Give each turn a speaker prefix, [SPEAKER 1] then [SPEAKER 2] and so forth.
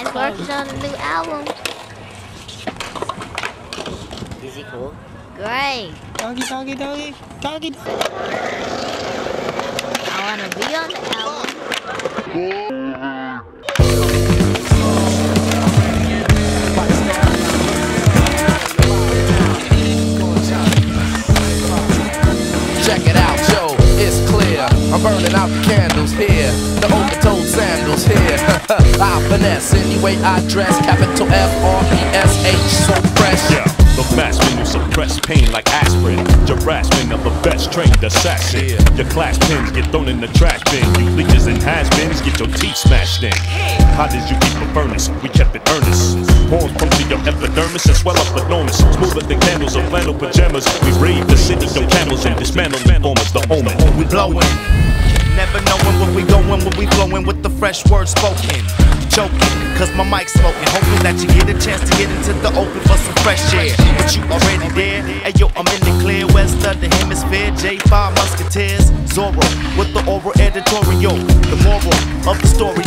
[SPEAKER 1] guys working on a new album. Is it cool? Great.
[SPEAKER 2] Doggy, doggy, doggy, doggy, doggy.
[SPEAKER 1] I wanna be on the album.
[SPEAKER 3] Check it out, yo, it's clear. I'm burning out the candles here, the open-toed sandals here. I finesse any way I dress, capital F-R-E-S-H, so fresh.
[SPEAKER 4] Yeah, the mask when you suppress pain like aspirin. Your rasping of the best trained assassin.
[SPEAKER 3] Yeah.
[SPEAKER 4] Your class pins get thrown in the trash bin. You leeches and has-beens get your teeth smashed in. How did you keep a furnace? We kept it earnest. Horns puncture your epidermis and swell up enormous. Smoother than candles or flannel pajamas. We raid the city of camels and dismantle informers, the omen.
[SPEAKER 5] We blowin', never knowing where we going when we flowing with the fresh words spoken. Choking, cause my mic's smoking. Hoping that you get a chance to get into the open for some fresh air. But you already there. Hey yo, I'm in the clear. West of the hemisphere. J5 Musketeers. Zorro with the oral editorial. The moral of the story